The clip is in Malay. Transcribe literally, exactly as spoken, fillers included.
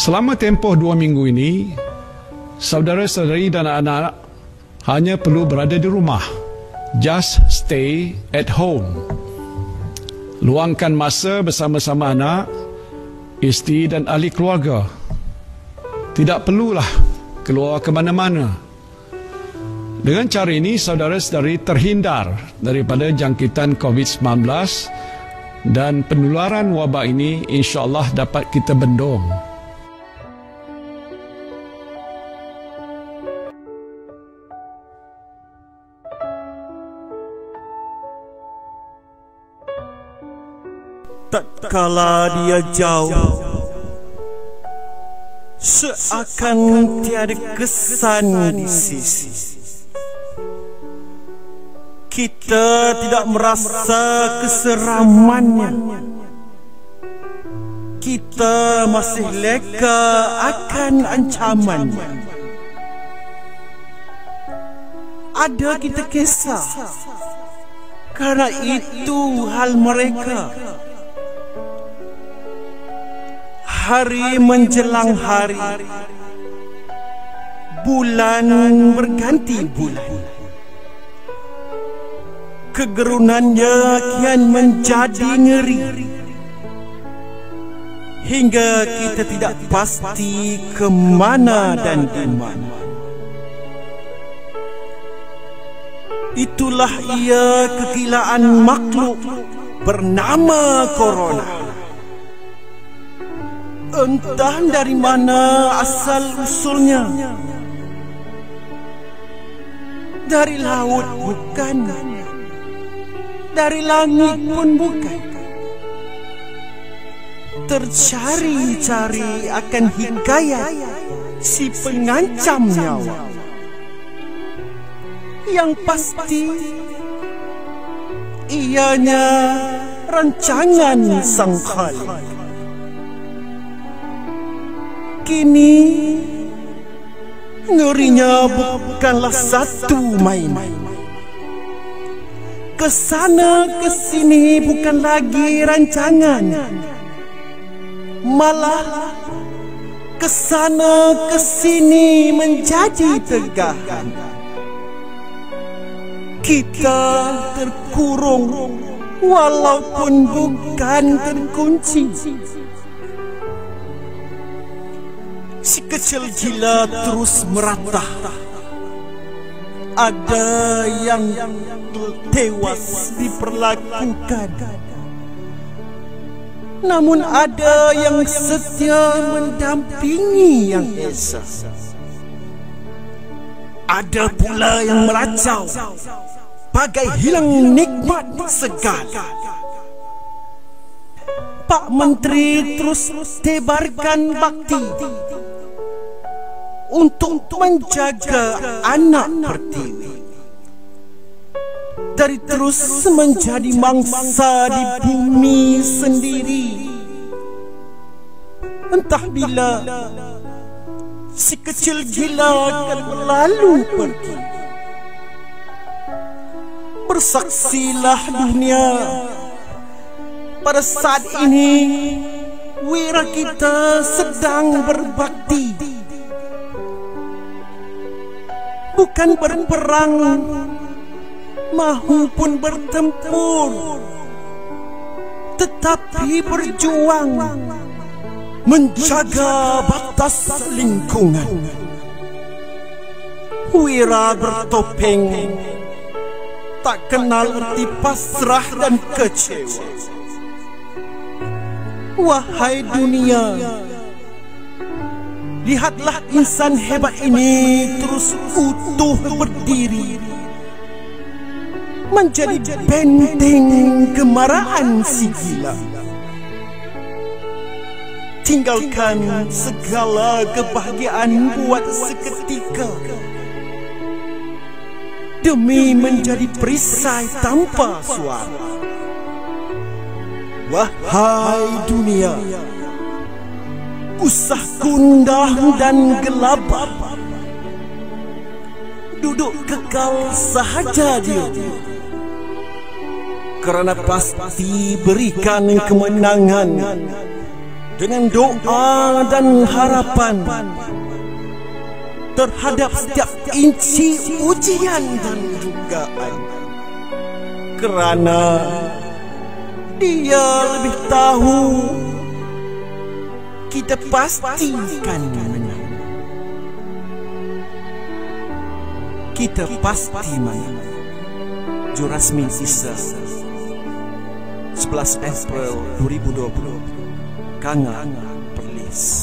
Selama tempoh dua minggu ini, saudara-saudari dan anak-anak hanya perlu berada di rumah. Just stay at home. Luangkan masa bersama-sama anak, isteri dan ahli keluarga. Tidak perlulah keluar ke mana-mana. Dengan cara ini, saudara-saudari terhindar daripada jangkitan covid sembilan belas dan penularan wabak ini insya-Allah dapat kita bendung. Tatkala dia jauh, seakan tiada kesan di sisi. Kita tidak merasa keseramannya. Kita masih leka akan ancamannya. Ada kita kisah, karena itu hal mereka. Hari menjelang hari, bulan berganti bulan. Kegerunannya kian menjadi ngeri, hingga kita tidak pasti ke mana dan di mana. Itulah ia kegilaan makhluk bernama Corona. Entah dari mana asal usulnya. Dari laut bukan, dari langit pun bukan. Tercari-cari akan hikayat si pengancam nyawa. Yang pasti ianya rancangan Sang Khalik. Kini ngerinya bukanlah satu main. Kesana kesini bukan lagi rancangan, malah kesana kesini menjadi tegahan. Kita terkurung walaupun bukan terkunci. Si kecil gila terus meratah. Ada yang tewas diperlakukan, namun ada yang setia mendampingi yang esa. Ada pula yang meracau, bagai hilang nikmat segala. Pak Menteri terus tebarkan bakti untuk menjaga anak pertiwi dari terus menjadi mangsa di bumi sendiri. Entah bila si kecil gila akan berlalu pergi. Bersaksilah dunia, pada saat ini wira kita sedang berbakti, bukan berperang maupun bertempur, tetapi berjuang menjaga batas lingkungan. Wira bertopeng tak kenal erti pasrah dan kecewa. Wahai dunia, lihatlah insan hebat ini terus utuh berdiri, menjadi benteng kemarahan si gila. Tinggalkan segala kebahagiaan buat seketika, demi menjadi perisai tanpa suara. Wahai dunia, usah gundah dan gelabah, duduk kekal sahaja dia, karena pasti berikan kemenangan dengan doa dan harapan terhadap setiap inci ujian dan dugaan, kerana Dia lebih tahu kita pastikan menang. Kita pasti menang. Jurasmin Isa, sebelas April dua ribu dua puluh, Kanga Perlis.